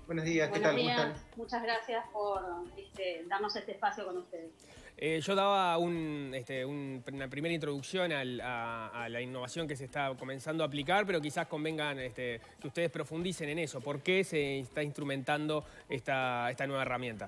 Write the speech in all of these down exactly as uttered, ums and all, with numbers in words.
Buenos días, ¿qué Buenos tal? ¿Cómo días, están? muchas gracias por este, darnos este espacio con ustedes. Eh, yo daba un, este, un- una primera introducción al- a, a la innovación que se está comenzando a aplicar, pero quizás convengan este, que ustedes profundicen en eso. ¿Por qué se está instrumentando esta, esta nueva herramienta?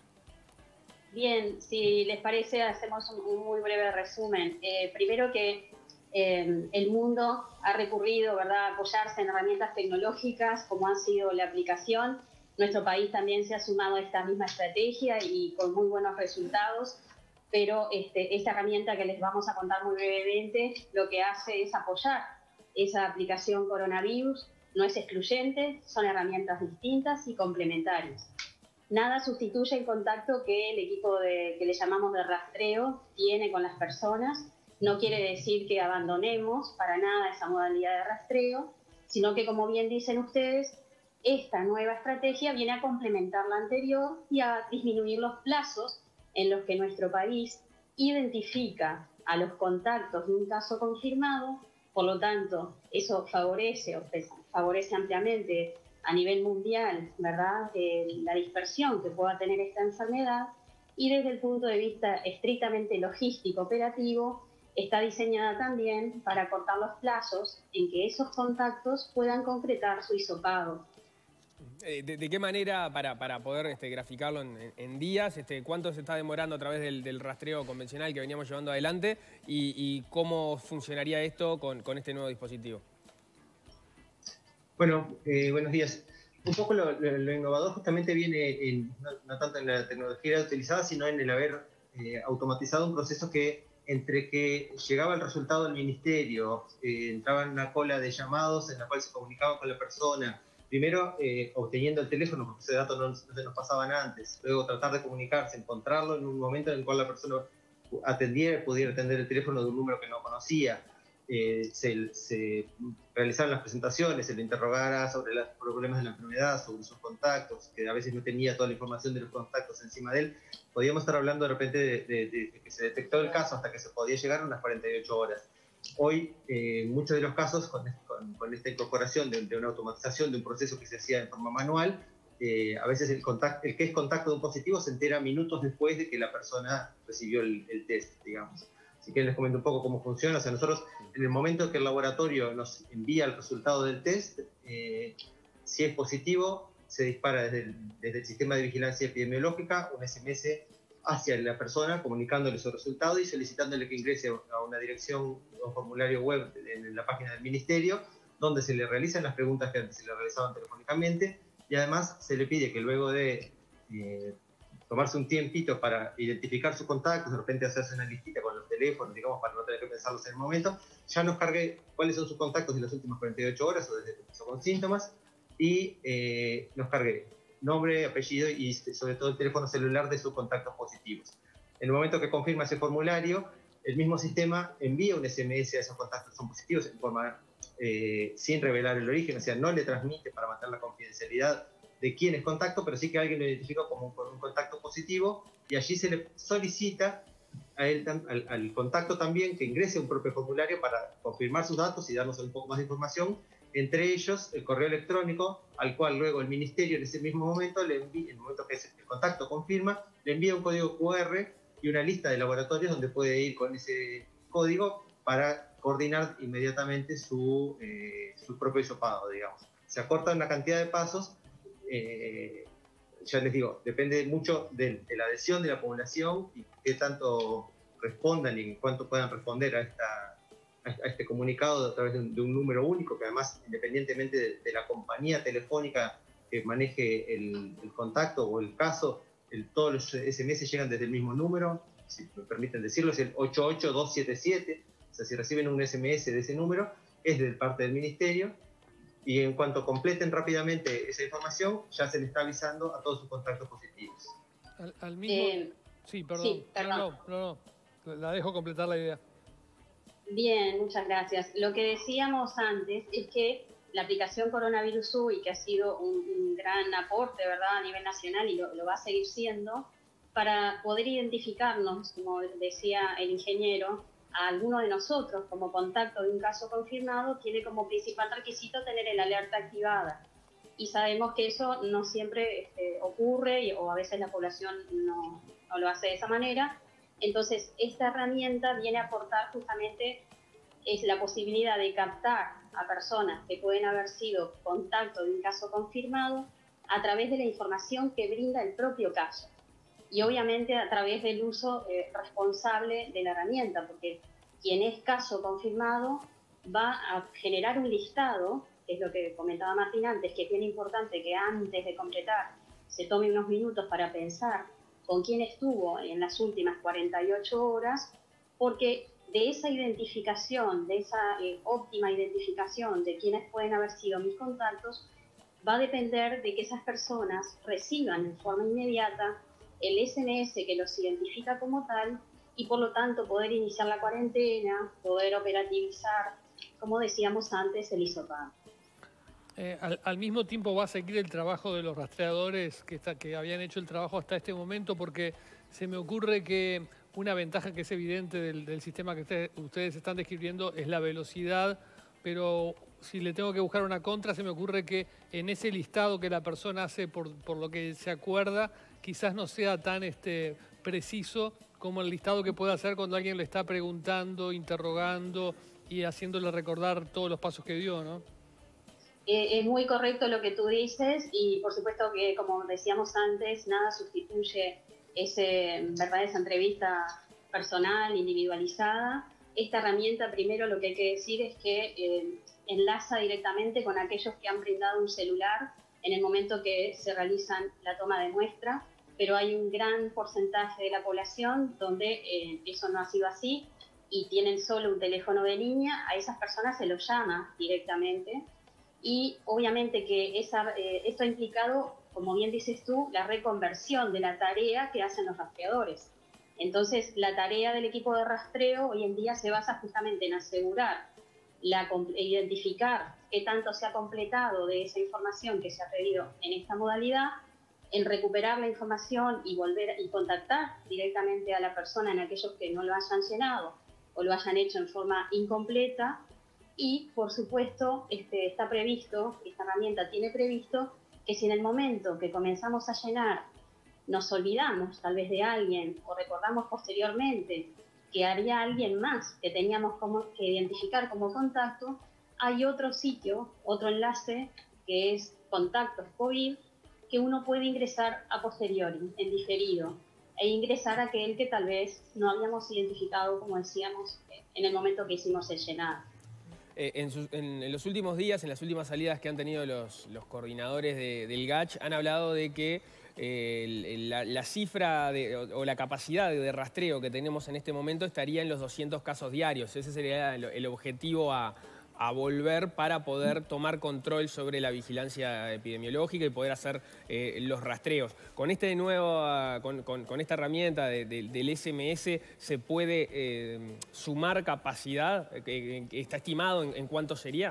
Bien, si les parece, hacemos un, un muy breve resumen. Eh, primero que eh, el mundo ha recurrido, ¿verdad?, a apoyarse en herramientas tecnológicas como ha sido la aplicación. Nuestro país también se ha sumado a esta misma estrategia y con muy buenos resultados, pero este, esta herramienta que les vamos a contar muy brevemente lo que hace es apoyar esa aplicación coronavirus. No es excluyente, son herramientas distintas y complementarias. Nada sustituye el contacto que el equipo de, que le llamamos de rastreo tiene con las personas. No quiere decir que abandonemos para nada esa modalidad de rastreo, sino que, como bien dicen ustedes, esta nueva estrategia viene a complementar la anterior y a disminuir los plazos en los que nuestro país identifica a los contactos de un caso confirmado. Por lo tanto, eso favorece, o favorece ampliamente a nivel mundial, ¿verdad?, eh, la dispersión que pueda tener esta enfermedad, y desde el punto de vista estrictamente logístico operativo, está diseñada también para cortar los plazos en que esos contactos puedan concretar su hisopado. Eh, de, de qué manera, para, para poder este, graficarlo en, en- en días, este, cuánto se está demorando a través del, del rastreo convencional que veníamos llevando adelante y, y cómo funcionaría esto con, con este nuevo dispositivo? Bueno, eh, buenos días. Un poco lo, lo- lo innovador justamente viene en- no, no tanto en la tecnología utilizada, sino en el haber eh, automatizado un proceso que entre que llegaba el resultado del ministerio, eh, entraba en una cola de llamados en la cual se comunicaba con la persona, primero eh, obteniendo el teléfono, porque ese dato no, no se nos pasaban antes, luego tratar de comunicarse, encontrarlo en un momento en el cual la persona atendiera, pudiera atender el teléfono de un número que no conocía. Eh, se, se realizaron las presentaciones, se le interrogara sobre los problemas de la enfermedad, sobre sus contactos, que a veces no tenía toda la información de los contactos encima de él. Podíamos estar hablando de repente de, de, de que se detectó el caso hasta que se podía llegar a unas cuarenta y ocho horas. Hoy, eh, muchos de los casos, con, con, con esta incorporación de, de una automatización de un proceso que se hacía en forma manual, eh, a veces el, contacto, el que es contacto de un positivo se entera minutos después de que la persona recibió el, el test, digamos. Así que les comento un poco cómo funciona. O sea, nosotros, en el momento que el laboratorio nos envía el resultado del test, eh, si es positivo, se dispara desde el, desde el sistema de vigilancia epidemiológica un S M S hacia la persona comunicándole su resultado y solicitándole que ingrese a una dirección o formulario web en la página del ministerio, donde se le realizan las preguntas que antes se le realizaban telefónicamente, y además se le pide que luego de eh, tomarse un tiempito para identificar sus contactos, de repente hacerse una listita con los teléfonos, digamos, para no tener que pensarlos en el momento, ya nos cargue cuáles son sus contactos en las últimas cuarenta y ocho horas o desde que empezó con síntomas, y eh, nos cargue nombre, apellido y sobre todo el teléfono celular de sus contactos positivos. En el momento que confirma ese formulario, el mismo sistema envía un S M S a esos contactos que son positivos en forma, eh, sin revelar el origen, o sea, no le transmite para mantener la confidencialidad de quién es contacto, pero sí que alguien lo identifica como con un contacto positivo, y allí se le solicita a él, al, al contacto también, que ingrese un propio formulario para confirmar sus datos y darnos un poco más de información, entre ellos el correo electrónico, al cual luego el ministerio en ese mismo momento, le envía, en el momento que el contacto confirma, le envía un código Q R y una lista de laboratorios donde puede ir con ese código para coordinar inmediatamente su, eh, su propio hisopado, digamos. Se acorta una cantidad de pasos. Eh, ya les digo, depende mucho de, de la adhesión de la población y qué tanto respondan y cuánto puedan responder a, esta, a este comunicado a través de un, de un número único, que además, independientemente de, de la compañía telefónica que maneje el, el contacto o el caso, el, todos los S M S llegan desde el mismo número, si me permiten decirlo, es el ocho ocho dos siete siete, o sea, si reciben un S M S de ese número, es de parte del ministerio, y en cuanto completen rápidamente esa información, ya se le está avisando a todos sus contactos positivos. Al, al mismo... Eh, Sí, perdón. sí, No, perdón. no, no, no. La dejo completar la idea. Bien, muchas gracias. Lo que decíamos antes es que la aplicación Coronavirus U I, que ha sido un, un gran aporte, ¿verdad?, a nivel nacional y lo, lo va a seguir siendo, para poder identificarnos, como decía el ingeniero, a alguno de nosotros como contacto de un caso confirmado, tiene como principal requisito tener el alerta activada. y sabemos que eso no siempre este, ocurre y, o a veces la población no, no lo hace de esa manera. Entonces, esta herramienta viene a aportar justamente es la posibilidad de captar a personas que pueden haber sido contacto de un caso confirmado a través de la información que brinda el propio caso. Y obviamente a través del uso eh, responsable de la herramienta, porque quien es caso confirmado va a generar un listado, que es lo que comentaba Martín antes, que es bien importante que antes de completar se tome unos minutos para pensar con quién estuvo en las últimas cuarenta y ocho horas, porque de esa identificación, de esa eh, óptima identificación de quiénes pueden haber sido mis contactos, va a depender de que esas personas reciban en forma inmediata el S M S que los identifica como tal y por lo tanto poder iniciar la cuarentena, poder operativizar, como decíamos antes, el hisopado. Eh, al, al mismo tiempo va a seguir el trabajo de los rastreadores que, está, que habían hecho el trabajo hasta este momento, porque se me ocurre que una ventaja que es evidente del, del sistema que usted, ustedes están describiendo es la velocidad, pero si le tengo que buscar una contra, se me ocurre que en ese listado que la persona hace por, por lo que se acuerda, quizás no sea tan este, preciso como el listado que puede hacer cuando alguien le está preguntando, interrogando y haciéndole recordar todos los pasos que dio, ¿no? Eh, es muy correcto lo que tú dices y por supuesto que, como decíamos antes, nada sustituye ese, ¿verdad? esa entrevista personal, individualizada. Esta herramienta, primero lo que hay que decir es que eh, enlaza directamente con aquellos que han brindado un celular en el momento que se realizan la toma de muestra, pero hay un gran porcentaje de la población donde eh, eso no ha sido así y tienen solo un teléfono de línea. A esas personas se los llama directamente y obviamente que esa, eh, esto ha implicado, como bien dices tú, la reconversión de la tarea que hacen los rastreadores. Entonces, la tarea del equipo de rastreo hoy en día se basa justamente en asegurar, la, identificar qué tanto se ha completado de esa información que se ha pedido en esta modalidad, en recuperar la información y volver y contactar directamente a la persona en aquellos que no lo hayan llenado o lo hayan hecho en forma incompleta. Y, por supuesto, este, está previsto, esta herramienta tiene previsto que si en el momento que comenzamos a llenar nos olvidamos tal vez de alguien o recordamos posteriormente que había alguien más que teníamos como, que identificar como contacto, hay otro sitio, otro enlace que es Contactos COVID, que uno puede ingresar a posteriori, en diferido, e ingresar a aquel que tal vez no habíamos identificado, como decíamos, en el momento que hicimos el llenado. Eh, en, sus, en, en los últimos días, en las últimas salidas que han tenido los, los coordinadores de, del G A C H, han hablado de que eh, la, la cifra de, o, o la capacidad de, de rastreo que tenemos en este momento estaría en los doscientos casos diarios. Ese sería el, el objetivo a, a volver para poder tomar control sobre la vigilancia epidemiológica y poder hacer eh, los rastreos. Con, este nuevo, con, con, con esta herramienta de, de, del S M S se puede eh, sumar capacidad, que, que está estimado en, en cuánto sería.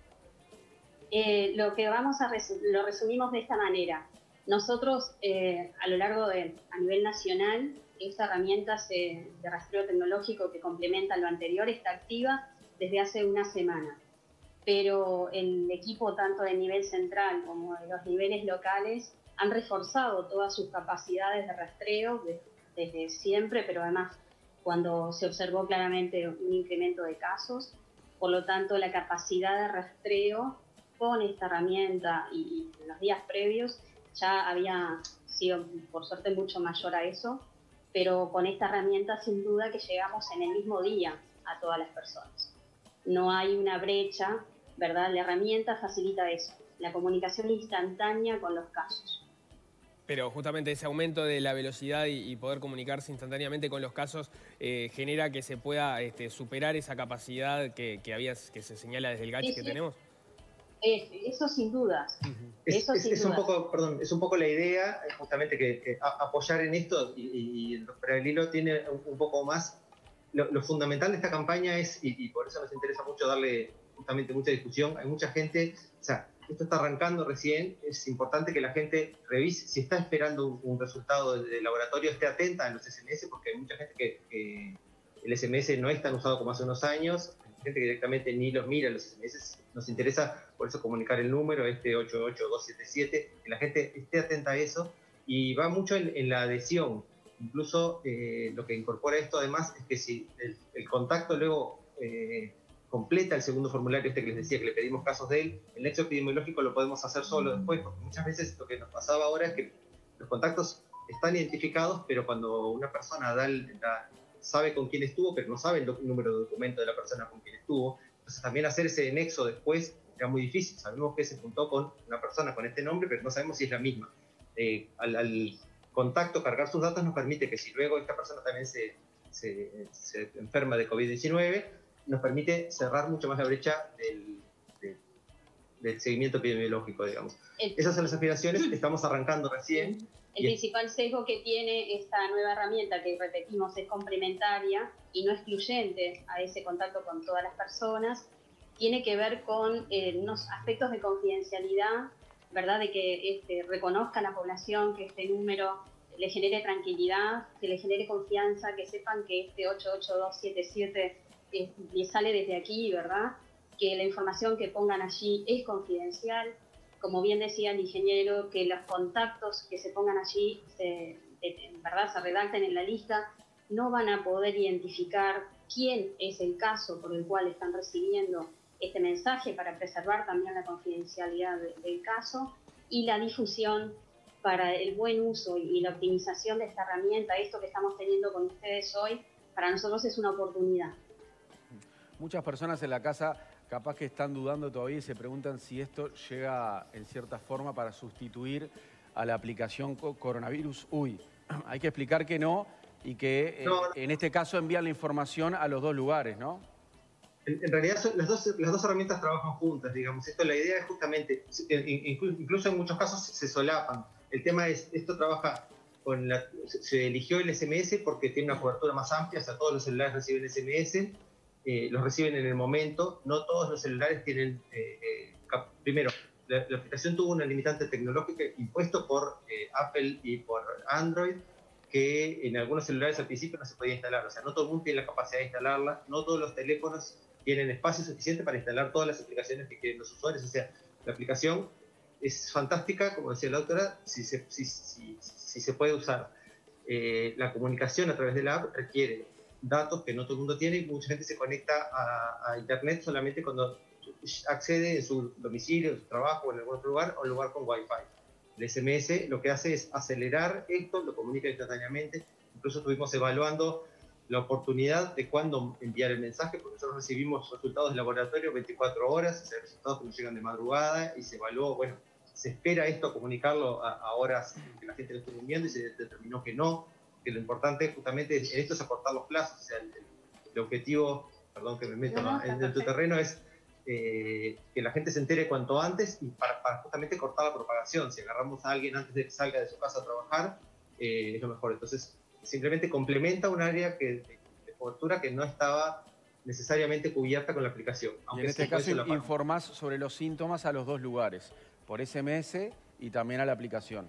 Eh, lo que vamos a resu lo resumimos de esta manera. Nosotros eh, a lo largo de, a nivel nacional, esta herramienta se, de rastreo tecnológico que complementa lo anterior está activa desde hace una semana, pero el equipo tanto de nivel central como de los niveles locales han reforzado todas sus capacidades de rastreo de, desde siempre, pero además cuando se observó claramente un incremento de casos, por lo tanto la capacidad de rastreo con esta herramienta y, y en los días previos ya había sido por suerte mucho mayor a eso, pero con esta herramienta sin duda que llegamos en el mismo día a todas las personas. No hay una brecha, ¿verdad? La herramienta facilita eso, la comunicación instantánea con los casos. Pero justamente ese aumento de la velocidad y, y poder comunicarse instantáneamente con los casos eh, genera que se pueda este, superar esa capacidad que, que, había, que se señala desde el G A C H sí, que sí. tenemos. Eh, eso sin dudas. Uh-huh. Es, eso es, sin es, un dudas. poco, perdón, es un poco la idea, justamente que, que a, apoyar en esto y, y el doctor Aguilino tiene un, un poco más. Lo, lo fundamental de esta campaña es, y, y por eso nos interesa mucho darle justamente mucha discusión, hay mucha gente, o sea, esto está arrancando recién, es importante que la gente revise, si está esperando un, un resultado del de laboratorio, esté atenta a los S M S, porque hay mucha gente que, que el S M S no es tan usado como hace unos años, hay gente que directamente ni los mira los S M S, nos interesa por eso comunicar el número, este ocho ocho dos siete siete, que la gente esté atenta a eso, y va mucho en, en la adhesión. Incluso eh, lo que incorpora esto además es que si el, el contacto luego eh, completa el segundo formulario este que les decía, que le pedimos casos de él, el nexo epidemiológico lo podemos hacer solo después, porque muchas veces lo que nos pasaba ahora es que los contactos están identificados, pero cuando una persona da el, la, sabe con quién estuvo, pero no sabe el número de documento de la persona con quien estuvo, entonces también hacer ese nexo después era muy difícil. Sabemos que se juntó con una persona con este nombre, pero no sabemos si es la misma. Eh, al, al contacto cargar sus datos nos permite que si luego esta persona también se, se, se enferma de COVID diecinueve, nos permite cerrar mucho más la brecha del, del, del seguimiento epidemiológico, digamos. El, Esas son las aspiraciones, estamos arrancando recién. El principal sesgo que tiene esta nueva herramienta, que repetimos es complementaria y no excluyente a ese contacto con todas las personas, tiene que ver con eh, unos aspectos de confidencialidad, ¿verdad? De que este, reconozca a la población que este número le genere tranquilidad, que le genere confianza, que sepan que este ocho ocho dos siete siete eh, le sale desde aquí, ¿verdad? Que la información que pongan allí es confidencial. Como bien decía el ingeniero, que los contactos que se pongan allí, se, en verdad, se redacten en la lista, no van a poder identificar quién es el caso por el cual están recibiendo este mensaje, para preservar también la confidencialidad de, del caso, y la difusión para el buen uso y la optimización de esta herramienta. Esto que estamos teniendo con ustedes hoy, para nosotros es una oportunidad. Muchas personas en la casa capaz que están dudando todavía y se preguntan si esto llega en cierta forma para sustituir a la aplicación Coronavirus U I. Hay que explicar que no, y que eh, no, no. en este caso envían la información a los dos lugares, ¿no? En, en realidad son, las, dos, las dos herramientas trabajan juntas, digamos. Esto, la idea es justamente, incluso en muchos casos se solapan. El tema es, esto trabaja con la, se eligió el S M S porque tiene una cobertura más amplia, o sea, todos los celulares reciben S M S, eh, los reciben en el momento, no todos los celulares tienen, eh, eh, primero, la, la aplicación tuvo una limitante tecnológica impuesto por eh, Apple y por Android, que en algunos celulares al principio no se podía instalar, o sea, no todo el mundo tiene la capacidad de instalarla, no todos los teléfonos tienen espacio suficiente para instalar todas las aplicaciones que quieren los usuarios. O sea, la aplicación es fantástica, como decía la doctora, si se, si, si, si se puede usar. Eh, la comunicación a través de la app requiere datos que no todo el mundo tiene, y mucha gente se conecta a, a internet solamente cuando accede en su domicilio, en su trabajo o en algún otro lugar, o en lugar con Wi-Fi. El S M S lo que hace es acelerar esto, lo comunica instantáneamente. Incluso estuvimos evaluando la oportunidad de cuándo enviar el mensaje, porque nosotros recibimos resultados del laboratorio veinticuatro horas, o sea, resultados que nos llegan de madrugada, y se evaluó, bueno, se espera esto comunicarlo a, a horas que la gente lo esté durmiendo, y se determinó que no, que lo importante justamente en esto es acortar los plazos. O sea, el, el objetivo, perdón que me meto no, no, en, en tu terreno, es eh, que la gente se entere cuanto antes, y para, para justamente cortar la propagación. Si agarramos a alguien antes de que salga de su casa a trabajar, eh, es lo mejor. Entonces, simplemente complementa un área que, de, de cobertura que no estaba necesariamente cubierta con la aplicación. Aunque y en este caso informás sobre los síntomas a los dos lugares, por S M S y también a la aplicación.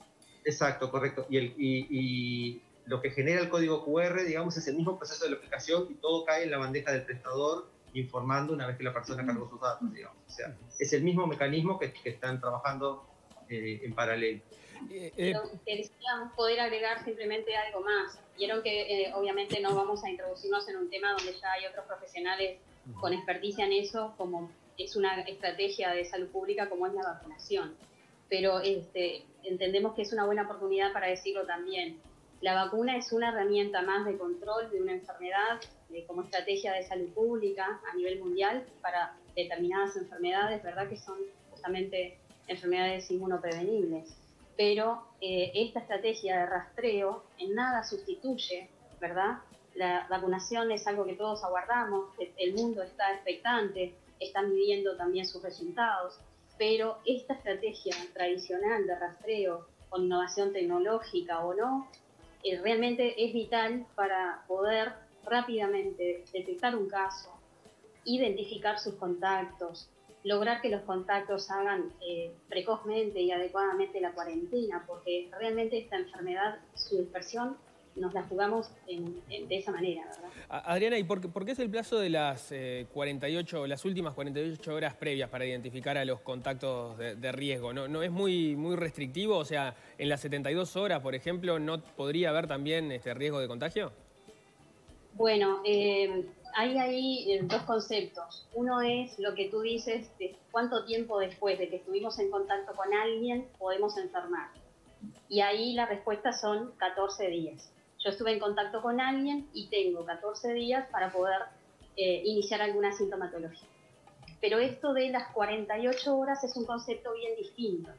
Exacto, correcto. Y, el, y, y lo que genera el código Q R, digamos, es el mismo proceso de la aplicación, y todo cae en la bandeja del prestador, informando una vez que la persona cargó sus datos, digamos. O sea, es el mismo mecanismo que, que están trabajando eh, en paralelo. Pero queríamos poder agregar simplemente algo más. Vieron que eh, obviamente no vamos a introducirnos en un tema donde ya hay otros profesionales con experticia en eso, como es una estrategia de salud pública como es la vacunación. Pero este, entendemos que es una buena oportunidad para decirlo también. La vacuna es una herramienta más de control de una enfermedad, de, como estrategia de salud pública a nivel mundial para determinadas enfermedades, ¿verdad? Que son justamente enfermedades inmunoprevenibles. Pero eh, esta estrategia de rastreo en nada sustituye, ¿verdad? La vacunación es algo que todos aguardamos, el mundo está expectante, están midiendo también sus resultados, pero esta estrategia tradicional de rastreo con innovación tecnológica o no, eh, realmente es vital para poder rápidamente detectar un caso, identificar sus contactos, lograr que los contactos hagan eh, precozmente y adecuadamente la cuarentena, porque realmente esta enfermedad, su dispersión nos la jugamos en, en, de esa manera, ¿verdad? Adriana, ¿y por qué, por qué es el plazo de las eh, cuarenta y ocho, las últimas cuarenta y ocho horas previas para identificar a los contactos de, de riesgo? ¿No, no es muy, muy restrictivo? O sea, en las setenta y dos horas, por ejemplo, ¿no podría haber también este riesgo de contagio? Bueno, eh, hay ahí eh, dos conceptos. Uno es lo que tú dices, de cuánto tiempo después de que estuvimos en contacto con alguien podemos enfermar. Y ahí la respuesta son catorce días. Yo estuve en contacto con alguien y tengo catorce días para poder eh, iniciar alguna sintomatología. Pero esto de las cuarenta y ocho horas es un concepto bien distinto.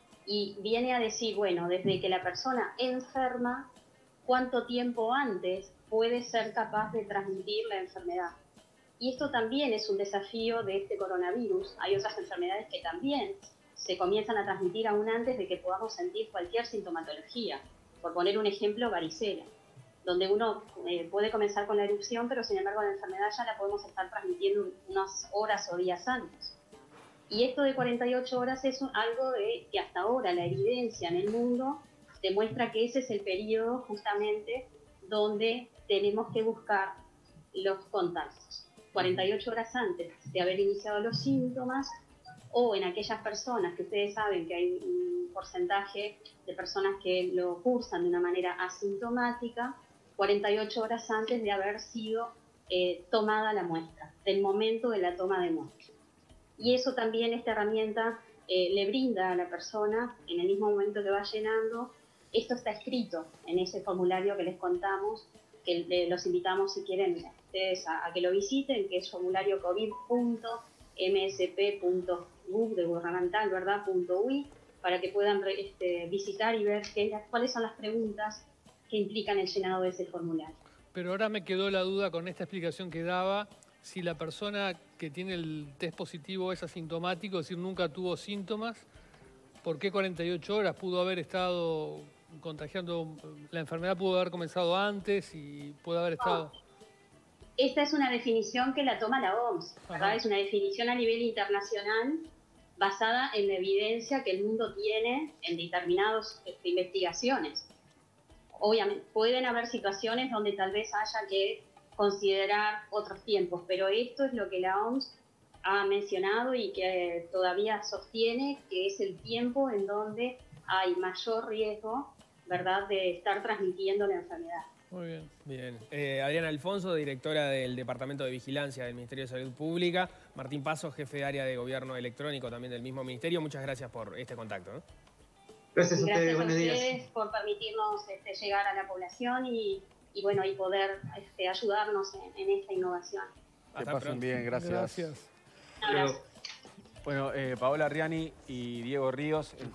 Y viene a decir, bueno, desde que la persona enferma, ¿cuánto tiempo antes puede ser capaz de transmitir la enfermedad? Y esto también es un desafío de este coronavirus. Hay otras enfermedades que también se comienzan a transmitir aún antes de que podamos sentir cualquier sintomatología. Por poner un ejemplo, varicela, donde uno eh, puede comenzar con la erupción, pero sin embargo la enfermedad ya la podemos estar transmitiendo unas horas o días antes. Y esto de cuarenta y ocho horas es algo de que hasta ahora la evidencia en el mundo demuestra que ese es el periodo justamente donde tenemos que buscar los contactos. cuarenta y ocho horas antes de haber iniciado los síntomas, o en aquellas personas que ustedes saben que hay un porcentaje de personas que lo cursan de una manera asintomática, cuarenta y ocho horas antes de haber sido eh, tomada la muestra, del momento de la toma de muestra. Y eso también, esta herramienta eh, le brinda a la persona, en el mismo momento que va llenando, esto está escrito en ese formulario que les contamos, que eh, los invitamos si quieren ustedes a, a que lo visiten, que es formulario covid punto m s p punto gov de gubernamental, ¿verdad? .ui, para que puedan este, visitar y ver qué, cuáles son las preguntas que implican el llenado de ese formulario. Pero ahora me quedó la duda con esta explicación que daba, si la persona que tiene el test positivo es asintomático, es decir, nunca tuvo síntomas, ¿por qué cuarenta y ocho horas? Pudo haber estado contagiando, la enfermedad pudo haber comenzado antes y pudo haber estado... Oh. Esta es una definición que la toma la O M S, ¿verdad? Es una definición a nivel internacional basada en la evidencia que el mundo tiene en determinadas este, investigaciones. Obviamente, pueden haber situaciones donde tal vez haya que considerar otros tiempos, pero esto es lo que la O M S ha mencionado y que todavía sostiene que es el tiempo en donde hay mayor riesgo, ¿verdad?, de estar transmitiendo la enfermedad. Muy bien. Bien. Eh, Adriana Alfonso, directora del Departamento de Vigilancia del Ministerio de Salud Pública. Martín Paso, jefe de área de Gobierno Electrónico también del mismo ministerio. Muchas gracias por este contacto, ¿no? Gracias a ustedes, gracias buenos a días. ustedes por permitirnos este, llegar a la población y, y, bueno, y poder este, ayudarnos en, en esta innovación. Que pasen bien, gracias. Gracias. Un abrazo. Bueno, eh, Paola Riani y Diego Ríos.